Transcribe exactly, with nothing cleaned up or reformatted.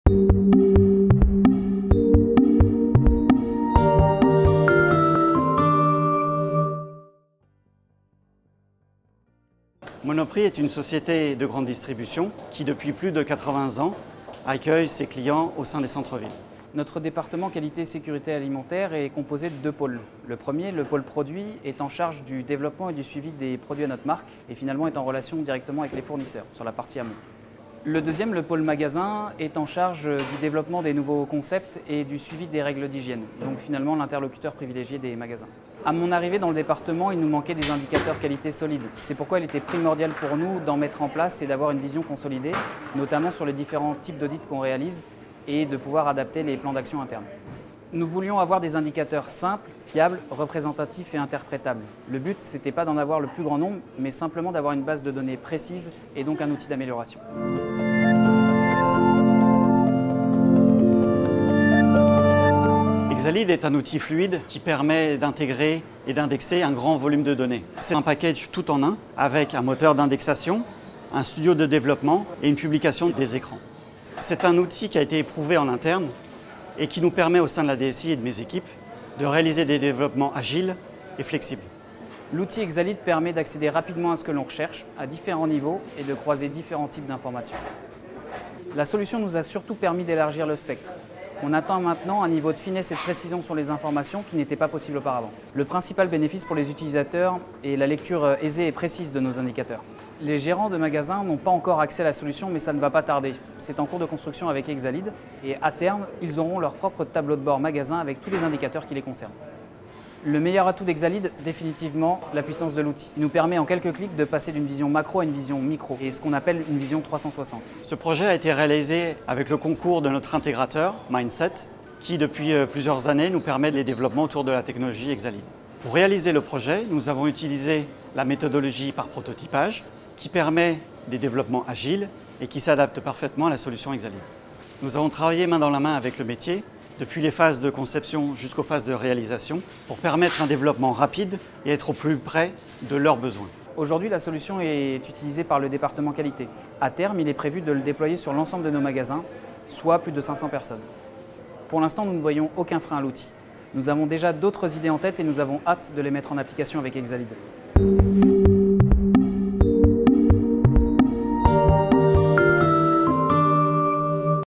Monoprix est une société de grande distribution qui, depuis plus de quatre-vingts ans, accueille ses clients au sein des centres-villes. Notre département qualité et sécurité alimentaire est composé de deux pôles. Le premier, le pôle produit, est en charge du développement et du suivi des produits à notre marque et finalement est en relation directement avec les fournisseurs sur la partie amont. Le deuxième, le pôle magasin, est en charge du développement des nouveaux concepts et du suivi des règles d'hygiène, donc finalement l'interlocuteur privilégié des magasins. À mon arrivée dans le département, il nous manquait des indicateurs qualité solides. C'est pourquoi il était primordial pour nous d'en mettre en place et d'avoir une vision consolidée, notamment sur les différents types d'audits qu'on réalise et de pouvoir adapter les plans d'action internes. Nous voulions avoir des indicateurs simples, fiables, représentatifs et interprétables. Le but, ce n'était pas d'en avoir le plus grand nombre, mais simplement d'avoir une base de données précise et donc un outil d'amélioration. Exalid est un outil fluide qui permet d'intégrer et d'indexer un grand volume de données. C'est un package tout en un avec un moteur d'indexation, un studio de développement et une publication des écrans. C'est un outil qui a été éprouvé en interne et qui nous permet au sein de la D S I et de mes équipes de réaliser des développements agiles et flexibles. L'outil Exalid permet d'accéder rapidement à ce que l'on recherche à différents niveaux et de croiser différents types d'informations. La solution nous a surtout permis d'élargir le spectre. On atteint maintenant un niveau de finesse et de précision sur les informations qui n'était pas possible auparavant. Le principal bénéfice pour les utilisateurs est la lecture aisée et précise de nos indicateurs. Les gérants de magasins n'ont pas encore accès à la solution, mais ça ne va pas tarder. C'est en cours de construction avec Exalid et à terme, ils auront leur propre tableau de bord magasin avec tous les indicateurs qui les concernent. Le meilleur atout d'Exalid, définitivement, la puissance de l'outil. Il nous permet en quelques clics de passer d'une vision macro à une vision micro, et ce qu'on appelle une vision trois cent soixante. Ce projet a été réalisé avec le concours de notre intégrateur, Mindset, qui depuis plusieurs années nous permet les développements autour de la technologie Exalid. Pour réaliser le projet, nous avons utilisé la méthodologie par prototypage, qui permet des développements agiles et qui s'adapte parfaitement à la solution Exalid. Nous avons travaillé main dans la main avec le métier, depuis les phases de conception jusqu'aux phases de réalisation, pour permettre un développement rapide et être au plus près de leurs besoins. Aujourd'hui, la solution est utilisée par le département qualité. À terme, il est prévu de le déployer sur l'ensemble de nos magasins, soit plus de cinq cents personnes. Pour l'instant, nous ne voyons aucun frein à l'outil. Nous avons déjà d'autres idées en tête et nous avons hâte de les mettre en application avec Exalid.